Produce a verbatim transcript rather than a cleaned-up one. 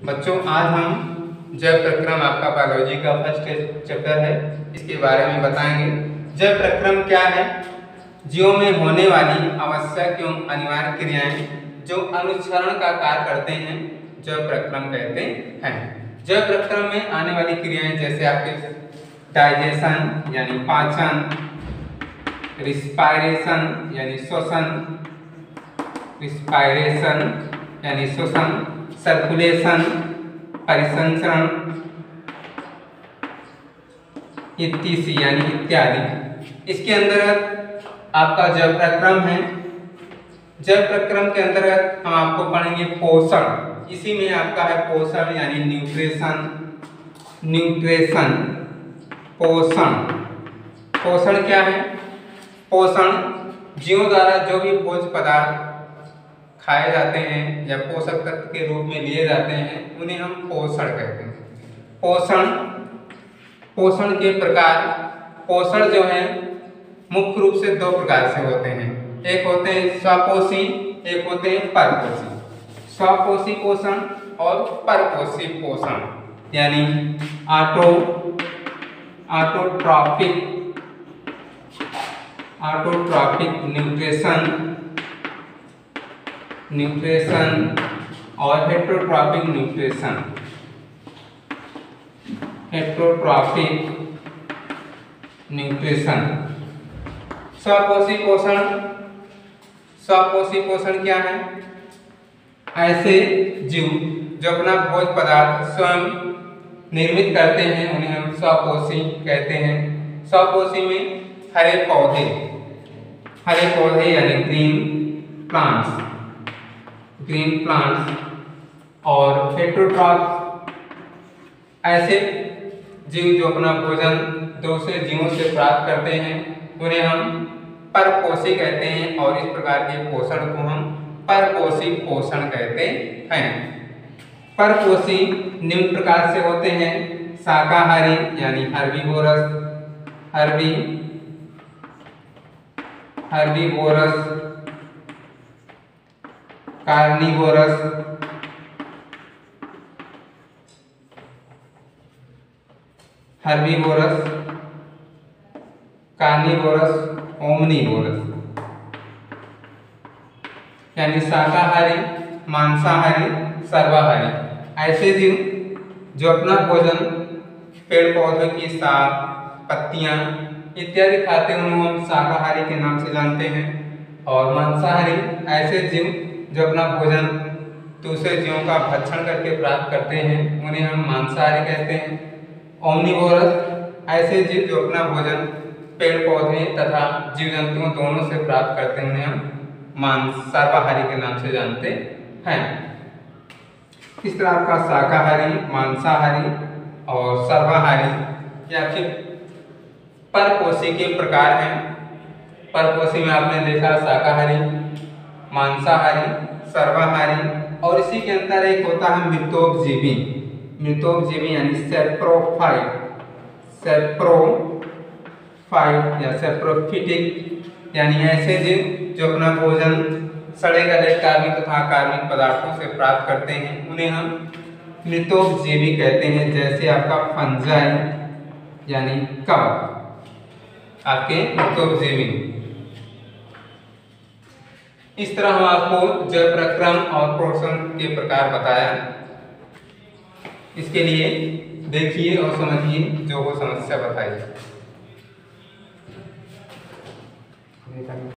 बच्चों, आज हम जैव प्रक्रम, आपका बायोलॉजी का फर्स्ट चैप्टर है, इसके बारे में बताएंगे। जैव प्रक्रम क्या है? जीवों में होने वाली आवश्यक एवं अनिवार्य क्रियाएं जो अनुसरण का कार्य करते हैं, जैव प्रक्रम कहते हैं। जैव प्रक्रम में आने वाली क्रियाएं जैसे आपके डाइजेशन यानी पाचन, रिस्पायरेशन यानी श्वसन, रिस्पायरेशन यानी श्वसन, सर्कुलेशन परिसंचरण, इत्यादि यानी इत्यादि। इसके अंतर्गत आपका जैव प्रक्रम है। जैव प्रक्रम के अंतर्गत हम आपको पढ़ेंगे पोषण। इसी में आपका है पोषण यानी न्यूट्रिशन। न्यूट्रिशन पोषण। पोषण क्या है? पोषण जीवों द्वारा जो भी भोज्य पदार्थ खाए जाते हैं या पोषक तत्व के रूप में लिए जाते हैं, उन्हें हम पोषण कहते हैं। पोषण पोषण के प्रकार, पोषण जो है मुख्य रूप से दो प्रकार से होते हैं। एक होते हैं स्वपोषी, एक होते हैं परपोषी। स्वपोषी पोषण और परपोषी पोषण यानी auto autotrophic autotrophic nutrition nutrition और हेट्रोट्रॉपिक न्यूट्रिशन। Heterotrophic nutrition. स्वपोषी पोषण। स्वपोषी पोषण क्या है? ऐसे जीव जो अपना भोज्य पदार्थ स्वयं निर्मित करते हैं, उन्हें हम स्वपोषी कहते हैं। स्वपोषी में हरे पौधे हरे पौधे यानी ग्रीन प्लांट्स ग्रीन प्लांट्स और हेट्रोट्रॉप ऐसे जीव जो अपना भोजन दूसरे जीवों से प्राप्त करते हैं, उन्हें हम परपोषी कहते हैं। और इस प्रकार के पोषण को हम परपोषी पोषण कहते हैं। परपोषी निम्न प्रकार से होते हैं: शाकाहारी यानी herbivorous herbi herbivorous carnivorous herbivorous carnivorous omnivorous यानी शाकाहारी, मांसाहारी, सर्वाहारी। ऐसे जीव जो अपना भोजन पेड़ पौधों की शाक, पत्तियां इत्यादि खाते हैं, उन्हें हम शाकाहारी के नाम से जानते हैं। और मांसाहारी ऐसे जीव जो अपना भोजन दूसरे जीवों का भक्षण करके प्राप्त करते हैं, उन्हें हम मांसाहारी कहते हैं। ओमनीवोरस ऐसे जीव जो अपना भोजन पेड़ पौधे तथा जीव जंतुओं दोनों से प्राप्त करते हैं, उन्हें हम मांस सर्वाहारी के नाम से जानते हैं। इस तरह आपका शाकाहारी, मांसाहारी और सर्वाहारी या फिर परपोषी के प्रकार हैं। परपोषी में आपने देखा शाकाहारी, मांसाहारी, सर्वाहारी, और इसी के अंदर एक होता है मृतोपजीवी। मृतोपजीवी यानी सेप्रोफाइट सेप्रोफाइट या सेप्रोफिटिक यानी ऐसे जीव जो अपना भोजन सड़े गले कार्बनिक तथा कार्बनिक पदार्थों से प्राप्त करते हैं, उन्हें हम मृतोपजीवी कहते हैं। जैसे आपका फंजाई यानी कवक आपके मृतोपजीवी। इस तरह हम आपको जैव प्रक्रम और पोषण के प्रकार बताया। इसके लिए देखिए और समझिए जो वो समस्या बताई।